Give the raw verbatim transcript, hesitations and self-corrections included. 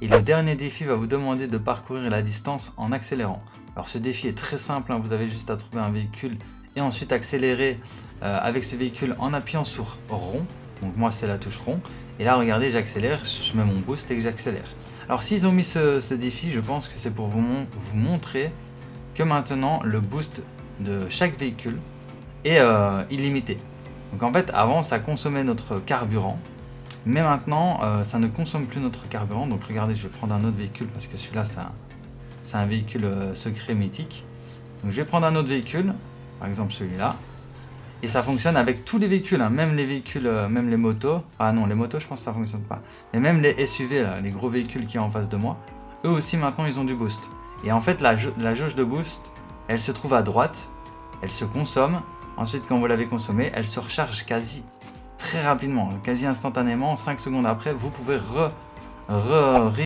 Et le dernier défi va vous demander de parcourir la distance en accélérant. Alors ce défi est très simple, hein, vous avez juste à trouver un véhicule et ensuite accélérer euh, avec ce véhicule en appuyant sur rond. Donc moi c'est la touche rond. Et là regardez, j'accélère, je mets mon boost et que j'accélère. Alors s'ils ont mis ce, ce défi, je pense que c'est pour vous, mon vous montrer que maintenant le boost de chaque véhicule est euh, illimité. Donc en fait avant ça consommait notre carburant. Mais maintenant, euh, ça ne consomme plus notre carburant. Donc regardez, je vais prendre un autre véhicule parce que celui-là, c'est un, un véhicule euh, secret mythique. Donc je vais prendre un autre véhicule, par exemple celui-là. Et ça fonctionne avec tous les véhicules, hein, même les véhicules, euh, même les motos. Ah non, les motos, je pense que ça ne fonctionne pas. Mais même les S U V, là, les gros véhicules qui sont en face de moi, eux aussi maintenant, ils ont du boost. Et en fait, la, ja la jauge de boost, elle se trouve à droite. Elle se consomme. Ensuite, quand vous l'avez consommée, elle se recharge quasi très rapidement, quasi instantanément, cinq secondes après, vous pouvez re, re,